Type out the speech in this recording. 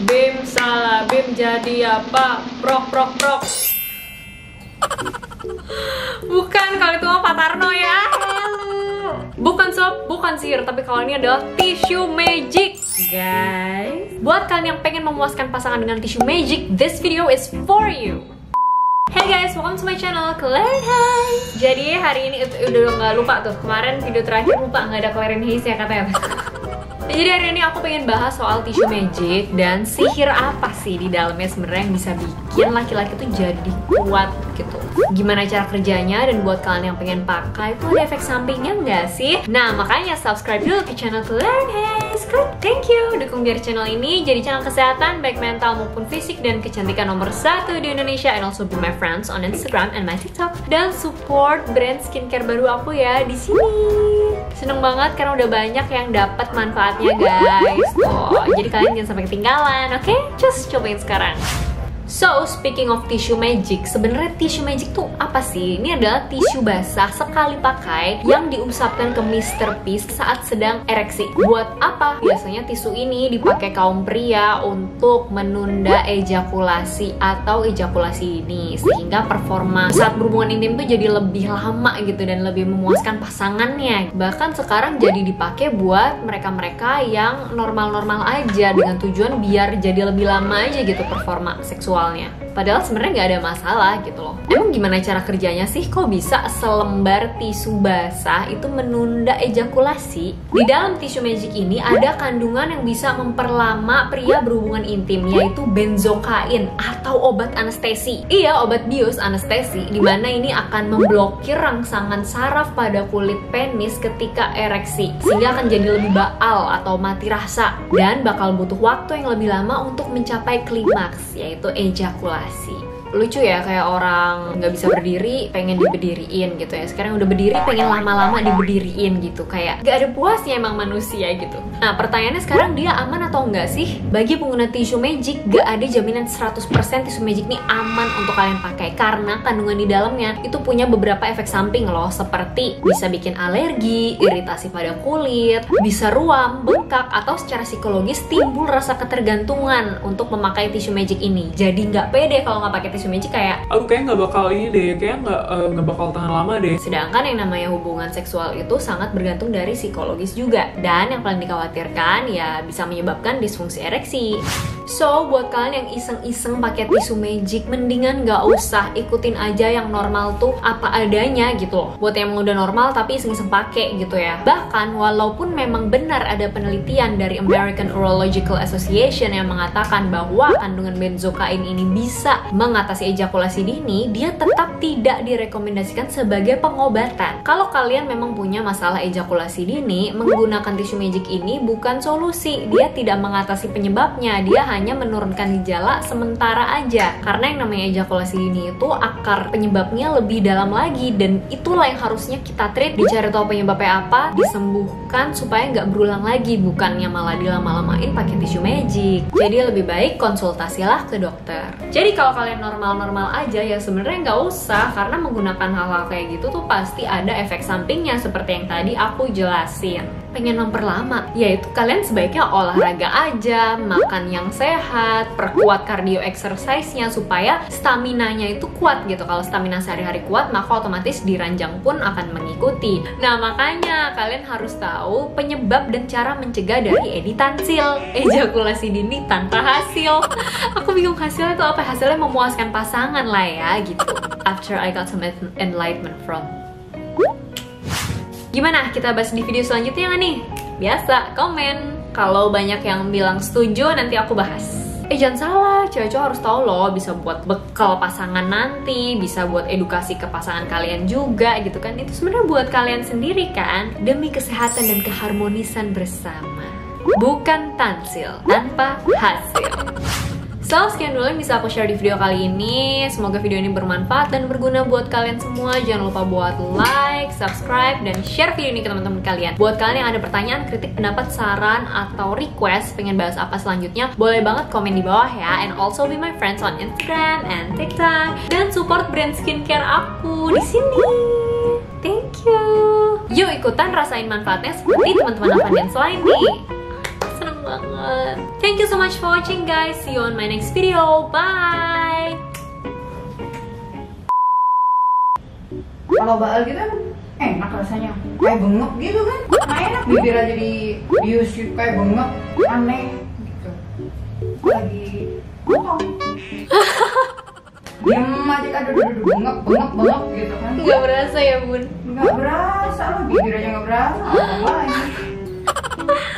Bim salah, Bim jadi apa? Prok prok prok. Bukan, kalau itu mah Pak Tarno ya. Bukan sob, bukan sihir, tapi kalau ini adalah tisu magic, guys. Buat kalian yang pengen memuaskan pasangan dengan tisu magic, this video is for you. Hey guys, welcome to my channel, Clarin Hayes. Jadi hari ini udah nggak lupa tuh, kemarin video terakhir lupa nggak ada Clarin Hayes ya katanya. Jadi hari ini aku pengen bahas soal tisu magic dan sihir apa sih di dalamnya sebenarnya yang bisa bikin laki-laki tuh jadi kuat gitu. Gimana cara kerjanya, dan buat kalian yang pengen pakai itu ada efek sampingnya nggak sih? Nah makanya subscribe dulu ke channel Clarin Hayes. Thank you, dukung biar channel ini jadi channel kesehatan baik mental maupun fisik dan kecantikan nomor 1 di Indonesia, and also be my friends on Instagram and my TikTok, dan support brand skincare baru aku ya di sini. Seneng banget karena udah banyak yang dapat manfaatnya guys. Jadi kalian jangan sampai ketinggalan, oke? Just cobain sekarang. So, speaking of tissue magic, sebenarnya tissue magic tuh apa sih? Ini adalah tisu basah sekali pakai yang diusapkan ke Mr. Peace saat sedang ereksi. Buat apa? Biasanya tisu ini dipakai kaum pria untuk menunda ejakulasi atau ejakulasi ini, sehingga performa saat berhubungan intim tuh jadi lebih lama gitu dan lebih memuaskan pasangannya. Bahkan sekarang jadi dipakai buat mereka-mereka yang normal-normal aja, dengan tujuan biar jadi lebih lama aja gitu performa seksual. Padahal sebenarnya nggak ada masalah gitu loh. Emang gimana cara kerjanya sih? Kok bisa selembar tisu basah itu menunda ejakulasi? Di dalam tisu magic ini ada kandungan yang bisa memperlama pria berhubungan intim, yaitu benzokain atau obat anestesi. Iya, obat bius anestesi, dimana ini akan memblokir rangsangan saraf pada kulit penis ketika ereksi, sehingga akan jadi lebih baal atau mati rasa, dan bakal butuh waktu yang lebih lama untuk mencapai klimaks, yaitu ejakulasi. Lucu ya, kayak orang nggak bisa berdiri pengen diberdiriin gitu ya. Sekarang udah berdiri pengen lama-lama diberdiriin gitu. Kayak gak ada puasnya emang manusia gitu. Nah pertanyaannya sekarang, dia aman atau enggak sih? Bagi pengguna tisu magic gak ada jaminan 100% tisu magic ini aman untuk kalian pakai, karena kandungan di dalamnya itu punya beberapa efek samping loh, seperti bisa bikin alergi, iritasi pada kulit, bisa ruam, bengkak, atau secara psikologis timbul rasa ketergantungan untuk memakai tisu magic ini. Jadi nggak pede kalau nggak pakai tisu magic, kayak aku kayak nggak bakal ini deh, kayak nggak bakal tahan lama deh. Sedangkan yang namanya hubungan seksual itu sangat bergantung dari psikologis juga, dan yang paling dikhawatirkan ya bisa menyebabkan disfungsi ereksi. So buat kalian yang iseng-iseng pakai tisu magic, mendingan nggak usah, ikutin aja yang normal tuh apa adanya gitu loh. Buat yang udah normal tapi iseng-iseng pakai gitu ya. Bahkan walaupun memang benar ada penelitian dari American Urological Association yang mengatakan bahwa kandungan benzokain ini bisa mengatasi ejakulasi dini, dia tetap tidak direkomendasikan sebagai pengobatan. Kalau kalian memang punya masalah ejakulasi dini, menggunakan tisu magic ini bukan solusi. Dia tidak mengatasi penyebabnya, dia hanya menurunkan gejala sementara aja. Karena yang namanya ejakulasi dini itu akar penyebabnya lebih dalam lagi, dan itulah yang harusnya kita treat, dicari tahu penyebabnya apa, disembuhkan supaya nggak berulang lagi, bukannya malah dilama-lamain pakai tisu magic. Jadi lebih baik konsultasilah ke dokter. Jadi kalau kalian normal-normal aja ya sebenarnya nggak usah, karena menggunakan hal-hal kayak gitu tuh pasti ada efek sampingnya seperti yang tadi aku jelasin. Pengen memperlama, yaitu kalian sebaiknya olahraga aja, makan yang sehat, perkuat cardio exercise-nya supaya stamina-nya itu kuat gitu. Kalau stamina sehari-hari kuat, maka otomatis di ranjang pun akan mengikuti. Nah makanya kalian harus tahu penyebab dan cara mencegah dari editansil, ejakulasi dini tanpa hasil. Aku bingung hasilnya itu apa? Hasilnya memuaskan pasangan lah ya gitu. After I got some enlightenment from. Gimana? Kita bahas di video selanjutnya nggak nih? Biasa, komen. Kalau banyak yang bilang setuju, nanti aku bahas. Jangan salah, cewek-cewek harus tahu loh, bisa buat bekal pasangan nanti, bisa buat edukasi ke pasangan kalian juga gitu kan. Itu sebenarnya buat kalian sendiri kan, demi kesehatan dan keharmonisan bersama. Bukan tansil tanpa hasil. So, sekian dulu yang bisa aku share di video kali ini. Semoga video ini bermanfaat dan berguna buat kalian semua. Jangan lupa buat like, subscribe, dan share video ini ke teman-teman kalian. Buat kalian yang ada pertanyaan, kritik, pendapat, saran, atau request pengen bahas apa selanjutnya, boleh banget komen di bawah ya. And also be my friends on Instagram and TikTok. Dan support brand skincare aku di sini. Thank you. Yuk ikutan rasain manfaatnya seperti teman-teman Avandance lain nih. Seneng banget. banget. Thank you so much for watching guys. See you on my next video. Bye. Kalau bakal gitu enak rasanya, kayak bengep gitu kan. Nah enak, bibir aja dibius kayak bengep, aneh gitu. Lagi bohong. Diem aja kan, duduk bengep gitu kan. Nggak berasa ya bun? Nggak berasa lah, bibir aja nggak berasa. Apa lagi?